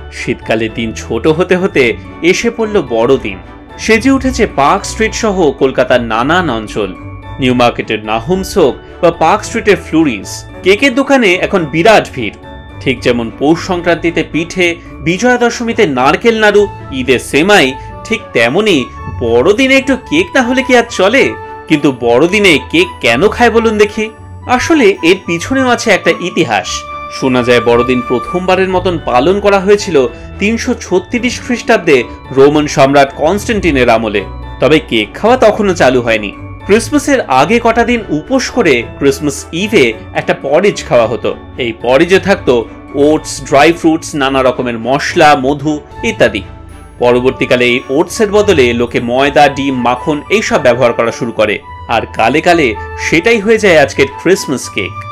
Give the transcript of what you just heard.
শীতকালে দিন ছোট হতে হতে এসে পড়ল বড়দিন। সেজে উঠেছে পার্ক স্ট্রিট সহ কলকাতার নানান অঞ্চল। নিউ মার্কেটের নাহুমস হোক বা পার্ক স্ট্রিটের ফ্লুরিস, কেকের দোকানে এখন বিরাট ভিড়। ঠিক যেমন পৌষ সংক্রান্তিতে পিঠে, বিজয়া দশমীতে নারকেল নাড়ু, ঈদের সেমাই, ঠিক তেমনি বড়দিনে একটু কেক না হলে কি আর চলে? কিন্তু বড়দিনে কেক কেন খায় বলুন দেখি? আসলে এর পিছনেও আছে একটা ইতিহাস। শোনা যায় বড়দিন প্রথমবারের মতন পালন করা হয়েছিল 336 খ্রিস্টাব্দে রোমান সম্রাট কনস্ট্যান্টিনের আমলে। তবে কেক খাওয়া তখনও চালু হয়নি। ক্রিসমাসের আগে কটা দিন উপোস করে ক্রিসমাস ইভে একটা পরিজ খাওয়া হতো। এই পরিজে থাকতো ওটস, ড্রাই ফ্রুটস, নানা রকমের মশলা, মধু ইত্যাদি। পরবর্তীকালে এই ওটসের বদলে লোকে ময়দা, ডিম, মাখন এইসব ব্যবহার করা শুরু করে, আর কালে কালে সেটাই হয়ে যায় আজকের ক্রিসমাস কেক।